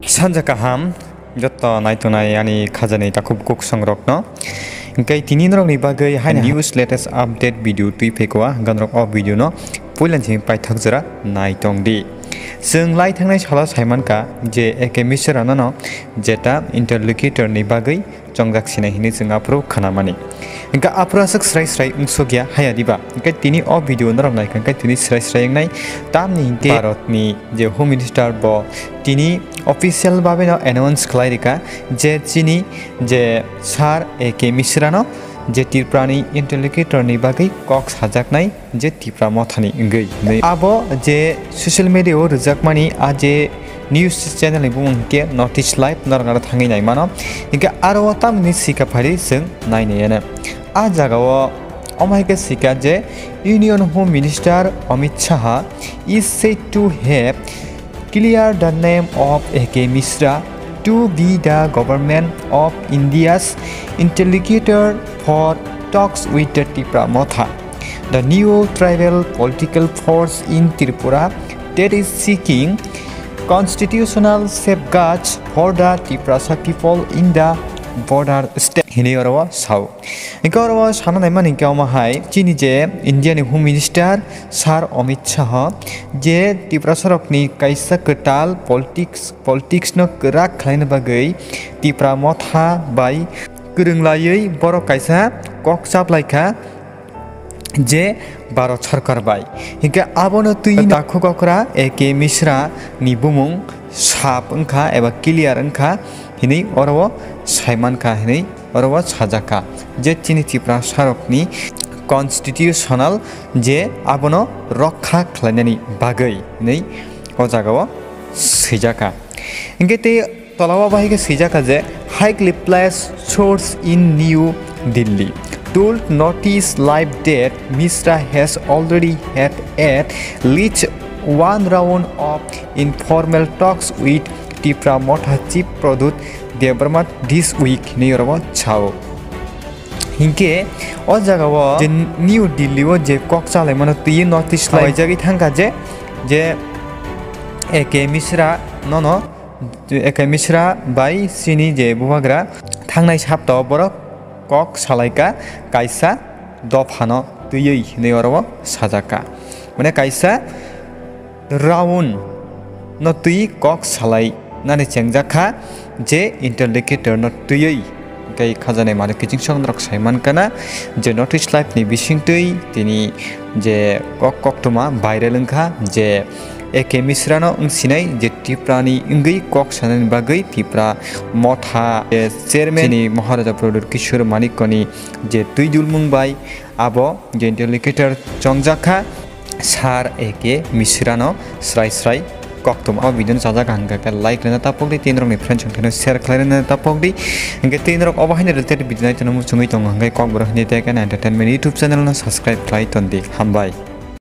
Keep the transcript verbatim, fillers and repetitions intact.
Sanja kaham joto naitunai ani khajani takub kuk songrok no kai tini norok ni bagai hai news latest update video tui phekoa ganrok of video no puilan jing pai thakjara naitong di जों lai thangnai sala saimanka je eke Mishra no no jeta Interlocuter ni bagai chongjak sinai hini जों apro khanamani inka apro sak srai srai ungsogya haya diba inka tini o video norok nai kan kai tini srai srai ngai tamni ke Bharat ni je home minister bo tini official babe no announce khlairika je chini je sar eke Mishra no je tirprani Interlocuter ni bagai kok sajaknai je tipra mothani ngei nei abo je social media o rujakmani a je news channel ni bumung ke notice live norgar thangi nai mano inka aro tamni sika phari जों naine yana a jagao omai ke sika je Union Home Minister Amit Shah is said to have cleared the name of Hinkhy Mishra to be the government of India's interlocutor for talks with the Tripura Motha, the new tribal political force in Tripura that is seeking constitutional safeguards for the Tripura people in the border state. Hini orawa sau. Inka orawa sana naiman inka omahai chini je Indian Home Minister Sir Amit Shah je Tripura sarokni kaisa ketal politics politics no kerak khlaina bagai Tripura Motha bai kurunglai borok kaisa kok saplaika je Bharat sarkar bai inka abono tui yakho kokra eke Mishra ni bumung sap ongkha eba clear ongkha hini orawo saiman ka hini orawo sajaka je chini Tripura sarokni constitutional je abono rokha khlainani bagai nei o jagao sejaka ingete tolawa bahige sejaka je highly placed source in New Delhi told notice live that Mishra has already had at least one round of informal talks with Tripura Motha chief product Debarmat this week nearby chao. Hinkhy o jagao je New Delhi o je kok chalai mano tui notice live jagi thangka je je eke Mishra no no eke Mishra bai sini je bubagra thangnai sapta borok kok salaika kaisa dofano tuyei neorabo sajaka mane kaisa raun no tui kok salai nani chengjaka je Interlocuter no tuyei kai khajane malik kijing songrok saiman kana je notice live ni bisingtui tini je kok kok tuma viral ongkha je eke Mishra no Wngsinai je Triprani ingei kok sanani bagai Tripura Motha chairman ni Maharaja Product Kishore Manikoni je tuidul mungbai abo je Interlocuter chongjaka sar eke Mishra no srai srai koktum o video sajak hangka ka like lena tapokdi tinrok ni friends chongthano share khlaina tapokdi ingke tinrok obahaini related video nai tono chungui tong hangkai Kokborok ni te kan entertainment YouTube channel no subscribe khlai tondi hambai.